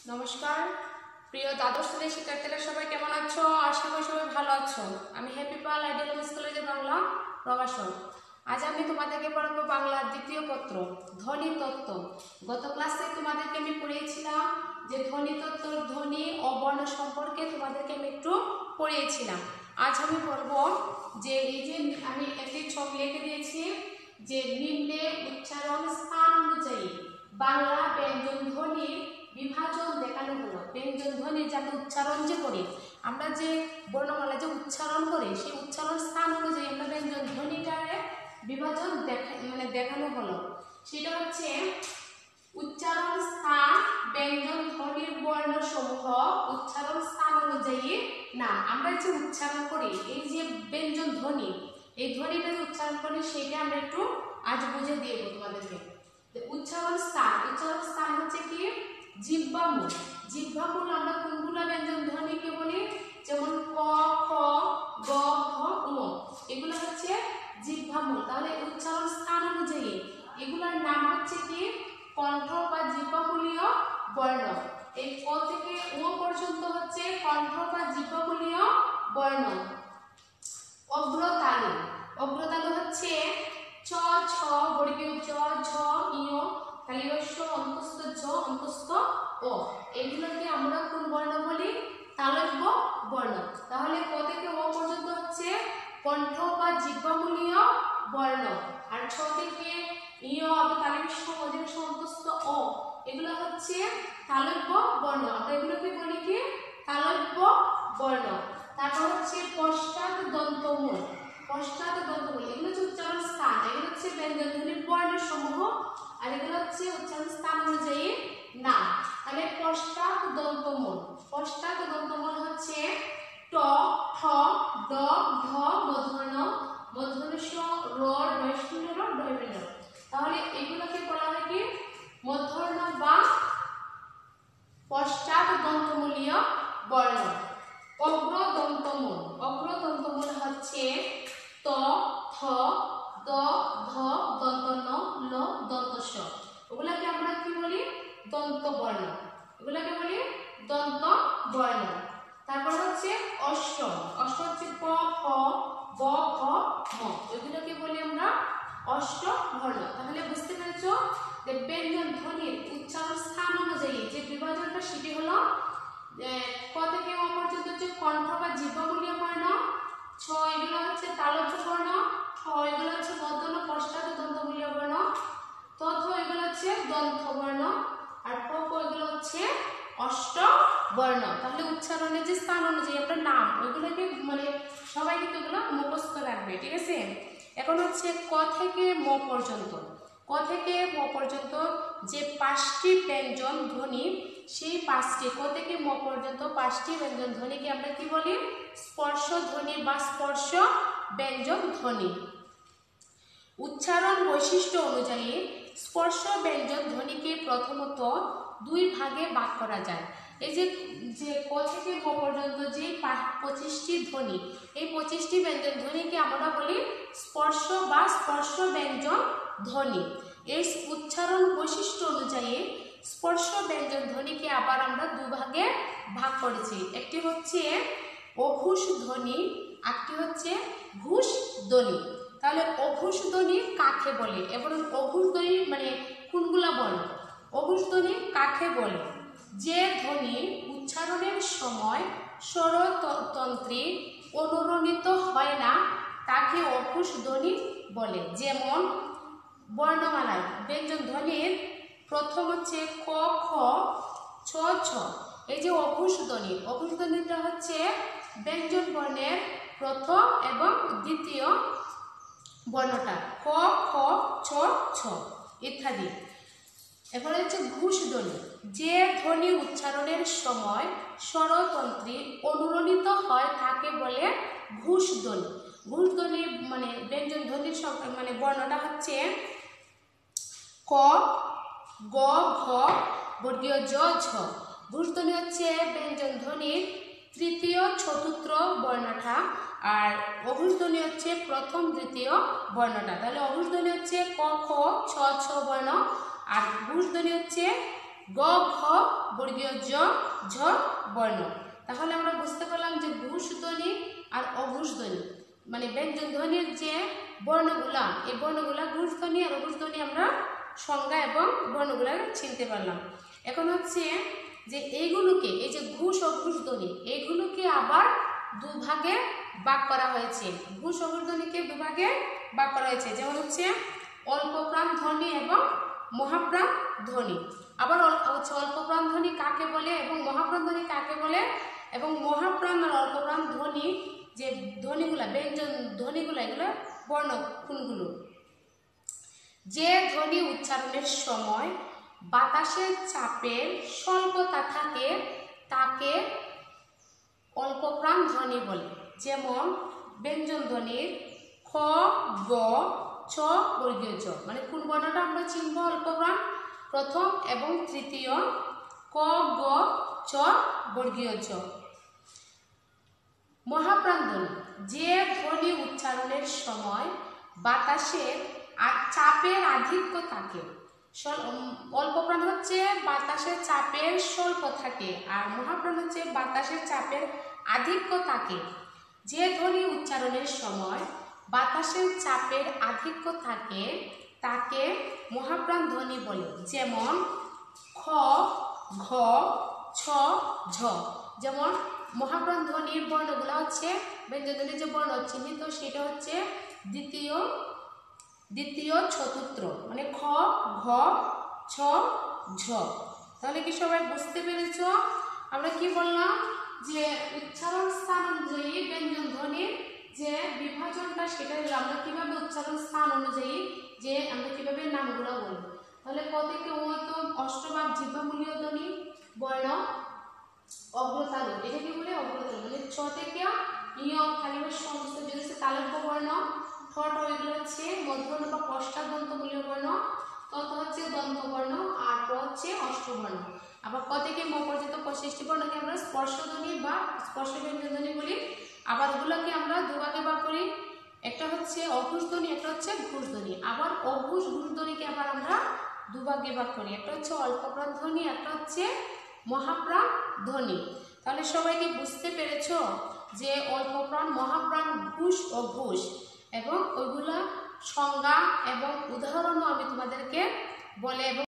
নমস্কার প্রিয় দ্বাদশ শ্রেণীর শিক্ষার্থীরা, সবাই কেমন আছো? আশা করি সবাই ভালো আছো। আমি হ্যাপি পাল আইডিয়াল উমেন্স কলেজের বাংলা প্রভাষক। আজ আমি তোমাদেরকে পড়াবো বাংলার দ্বিতীয় পত্র ধ্বনি তত্ত্ব। গত ক্লাসে তোমাদেরকে আমি পড়িয়েছিলাম যে ধ্বনি তত্ত্ব, ধ্বনি ও বর্ণ সম্পর্কে তোমাদেরকে আমি একটু পড়িয়েছিলাম। আজ আমি পড়বো যে এই যে আমি একটি ছক লিখে দিয়েছি যে নিম্নে উচ্চারণ স্থান অনুযায়ী বাংলা ব্যঞ্জন ধ্বনির বিভাজন দেখানো হলো। ব্যঞ্জন ধ্বনি যাতে উচ্চারণ যে করি, আমরা যে বর্ণমালা যে উচ্চারণ করি, সেই উচ্চারণ স্থান অনুযায়ী আমরা ব্যঞ্জন ধ্বনিটারে বিভাজন দেখানো হলো। সেটা হচ্ছে উচ্চারণ স্থান ব্যঞ্জন ধ্বনির বর্ণ সমূহ উচ্চারণ স্থান অনুযায়ী না। আমরা যে উচ্চারণ করি এই যে ব্যঞ্জন ধ্বনি, এই ধ্বনিটা যে উচ্চারণ করি সেটা আমরা একটু আজ বুঝে দিয়ে দেবো তোমাদেরকে। উচ্চারণ স্থান হচ্ছে কি জিহ্বামূল। জিহ্বামূল আমরা কোনগুলো ব্যঞ্জন ধ্বনিকে বলি? যেমন ক, খ, গ, ঘ, ঙ, এগুলো হচ্ছে জিহ্বামূল। তাহলে উচ্চারণ স্থান অনুযায়ী এগুলোর নাম হচ্ছে কি কণ্ঠ বা জিহ্বামূলীয় বর্ণ। এই ক থেকে ঙ পর্যন্ত হচ্ছে কণ্ঠ বা জিহ্বামূলীয় বর্ণ। অগ্রতালু, অগ্রতালু হচ্ছে চ, ছ, বর্গীয় জ, ঝ, ইয়, তালিবস্য অন্তস্থ ঝ, অন্তস্থ ও, এগুলোকে আমরা কোন বর্ণ বলি? তালব্য বর্ণ। তাহলে ক থেকে ও পর্যন্ত হচ্ছে কণ্ঠ বা জিহ্বামূলীয় বর্ণ, আর ছ থেকে ইয় তালিবস্য অধিবস্য অন্তস্থ ও, এগুলো হচ্ছে তালব্য বর্ণ। আমরা এগুলোকে বলি কি তালব্য বর্ণ। তারপর হচ্ছে পশ্চাৎ দন্তমূল। পশ্চাৎ দন্তমূল এগুলো হচ্ছে উচ্চারণ স্থান, এগুলো হচ্ছে ব্যঞ্জন ধ্বনির বর্ণ সমূহ, আর এগুলো হচ্ছে উচ্চারণ স্থান অনুযায়ী না। তাহলে পশ্চাৎ দন্তমূল, পশ্চাৎ দন্তমূল হচ্ছে ট, ঠ, ড, ঢ, মূর্ধন্য, মূর্ধন্য ষ, র, ডয়ষ্ঠিন্য র, ডয়বর্ণ। তাহলে এগুলোকে বলা হয় কি মূর্ধন্য বা পশ্চাৎ দন্তমূলীয় বর্ণ। অগ্রদন্তমূল, অগ্রদন্তমূল হচ্ছে ত, থ, দ, ধ, দন্ত ন, ল, দন্ত স, ওগুলাকে আমরা কি বলি? দন্ত বর্ণ। এগুলাকে বলি দন্ত বর্ণ। তারপর হচ্ছে অষ্টম, অষ্টম হচ্ছে ক, খ, গ, ঘ, ম, এগুলোকে বলি আমরা অষ্ট বর্ণ। তাহলে বুঝতে পেরেছো যে ব্যঞ্জন ধ্বনির উচ্চারণ স্থান অনুযায়ী যে বিভাজনটা সেটি হলো ক থেকে ও পর্যন্ত হচ্ছে কণ্ঠ বা জিহ্বামূলীয় বর্ণ, ছ এগুলো হচ্ছে তালব্য বর্ণ, ঠ এগুলো হচ্ছে মূর্ধন্য পশ্চাৎ দন্তমূলীয় বর্ণ, ত, থ এগুলো হচ্ছে দন্ত বর্ণ, আর প, ক এগুলো হচ্ছে অষ্ট বর্ণ। তাহলে উচ্চারণের যে স্থান অনুযায়ী আমরা নাম ওইগুলোকে সবাই কিন্তু এগুলো মুখস্থ রাখবে, ঠিক আছে? এখন হচ্ছে ক থেকে ম পর্যন্ত। ক থেকে ম পর্যন্ত যে 5টি ব্যঞ্জন ধ্বনি, সেই 5টি ক থেকে ম পর্যন্ত 5টি ব্যঞ্জন ধ্বনিকে আমরা কি বলি? স্পর্শ ধ্বনি বা স্পর্শ ব্যঞ্জন ধ্বনি। উচ্চারণ বৈশিষ্ট্য অনুযায়ী স্পর্শ ব্যঞ্জন ধ্বনিকে প্রথমত 2 ভাগে ভাগ করা যায়। এই যে ক থেকে ম পর্যন্ত যে 25টি ধ্বনি, এই 25টি ব্যঞ্জন ধ্বনিকে আমরা বলি স্পর্শ বা স্পর্শ ব্যঞ্জন ধ্বনি। এই উচ্চারণ বৈশিষ্ট্য অনুযায়ী স্পর্শ ব্যঞ্জন ধ্বনিকে আবার আমরা 2 ভাগে ভাগ করেছি। একটি হচ্ছে অঘোষ ধ্বনি, আরেকটি হচ্ছে ঘোষ ধ্বনি। তাহলে অঘোষ ধ্বনি কাকে বলে এবং অঘোষ ধ্বনি কোনগুলা বলে? অঘোষ ধ্বনি কাকে বলে? যে ধ্বনি উচ্চারণের সময় স্বরতন্ত্রে অনুরণিত হয় না তাকে অঘোষ ধ্বনি বলে। যেমন বর্ণমালায় ব্যঞ্জন ধ্বনির প্রথম হচ্ছে ক, খ, ছ, ছ, এই যে অঘোষ ধ্বনি, অঘোষ ধ্বনিটা হচ্ছে ব্যঞ্জন বর্ণের প্রথম এবং দ্বিতীয় বর্ণটা ক, খ, ছ, ছ ইত্যাদি। এরপরে হচ্ছে ঘোষ ধ্বনি, যে ধ্বনি উচ্চারণের সময় স্বরতন্ত্রে অনুরণিত হয় তাকে বলে ঘোষ ধ্বনি। ঘোষ ধ্বনি ব্যঞ্জন ধ্বনির বর্ণটা হচ্ছে ক, গ, ঘ, বর্গীয় জ, ঝ। ঘোষ ধ্বনি হচ্ছে ব্যঞ্জন ধ্বনির তৃতীয় চতুর্থ বর্ণটা, আর অঘোষ ধ্বনি হচ্ছে প্রথম দ্বিতীয় বর্ণটা। তাহলে অঘোষ ধ্বনি হচ্ছে ক, খ, ছ, ছ বর্ণ, আর ঘোষ ধ্বনি হচ্ছে গ ঘ বর্গীয় জ ঝ বর্ণ। তাহলে আমরা বুঝতে পারলাম যে ঘোষ ধ্বনি আর অঘোষ ধ্বনি মানে ব্যঞ্জন ধ্বনির যে বর্ণগুলা, এই বর্ণগুলা ঘোষ ধ্বনি আর অঘোষ ধ্বনি আমরা সংজ্ঞা এবং বর্ণগুলা চিনতে পারলাম। এখন হচ্ছে যে এইগুলোকে, এই যে ঘোষ অঘোষ ধ্বনি, এইগুলোকে আবার দুভাগে ভাগ করা হয়েছে। ঘোষ অঘোষ ধ্বনিকে দুভাগে ভাগ করা হয়েছে, যেমন হচ্ছে অল্পপ্রাণ ধ্বনি এবং মহাপ্রাণ ধ্বনি। আবার হচ্ছে অল্পপ্রাণ ধ্বনি কাকে বলে এবং মহাপ্রাণ ধ্বনি কাকে বলে, এবং মহাপ্রাণ আর অল্পপ্রাণ ধ্বনি যে ধ্বনিগুলা ব্যঞ্জন ধ্বনিগুলা এগুলো বর্ণ কোনগুলো? যে ধ্বনি উচ্চারণের সময় বাতাসের চাপের স্বল্পতা থাকে তাকে অল্পপ্রাণ ধ্বনি বলে। যেমন ব্যঞ্জন ধ্বনির খ গ ছ বর্গীয় জ, মানে কোন বর্ণটা আমরা চিনব অল্পপ্রাণ? প্রথম এবং তৃতীয় ক গ চ বর্গীয় জ। মহাপ্রাণ ধ্বনি যে ধ্বনি উচ্চারণের সময় বাতাসের চাপের আধিক্য থাকে। অল্পপ্রাণ হচ্ছে বাতাসের চাপের স্বল্প থাকে, আর মহাপ্রাণ হচ্ছে বাতাসের চাপের আধিক্য থাকে। যে ধ্বনি উচ্চারণের সময় বাতাসের চাপের আধিক্য থাকে তাকে মহাপ্রাণ ধ্বনি বলে। যেমন খ ঘ ছ ঝ। যেমন মহাপ্রাণ ধ্বনির বর্ণগুলো হচ্ছে ব্যঞ্জন ধ্বনির যে বর্ণ চিহ্নিত সেটা হচ্ছে দ্বিতীয় চতুর্থ, মানে খ ঘ ছ ঝ। তাহলে কি সবাই বুঝতে পেরেছ? আমরা কি বললাম যে উচ্চারণ স্থান অনুযায়ী ব্যঞ্জন ধ্বনির যে বিভাজনটা সেটা আমরা কিভাবে উচ্চারণ স্থান অনুযায়ী যে আমরা কিভাবে নামগুলো বলবো। তাহলে ক থেকে ও তো অষ্টভাব জিহ্বামূলীয় ধ্বনি বর্ণ অগ্রতালু, এটা কি বলে অগ্রতালু, মানে ছ থেকে ইয় কালিমের সমস্ত যেগুলো তালব্য বর্ণ, ঠট এগুলো হচ্ছে মধ্যবর্ণ বা পশ্চাদন্তমূলীয় বর্ণ, তত হচ্ছে দন্ত বর্ণ, আর প হচ্ছে অষ্টবর্ণ। আবার ক থেকে ম পর্যন্ত 25টি বর্ণকে আমরা স্পর্শধ্বনি বা স্পর্শ ব্যঞ্জন ধ্বনি বলি। আবার ওগুলোকে আমরা দুভাগে ভাগ করি, একটা হচ্ছে অঘোষ ধ্বনি, একটা হচ্ছে ঘোষ ধ্বনি। আবার অঘোষ ঘোষ ধ্বনিকে আবার আমরা দুভাগে ভাগ করি, একটা হচ্ছে অল্পপ্রাণ ধ্বনি, একটা হচ্ছে মহাপ্রাণ ধ্বনি। তাহলে সবাই কি বুঝতে পেরেছ যে অল্পপ্রাণ, মহাপ্রাণ, ঘোষ ও ঘোষ, এবং ওইগুলা সংজ্ঞা এবং উদাহরণও আমি তোমাদেরকে বলে এবং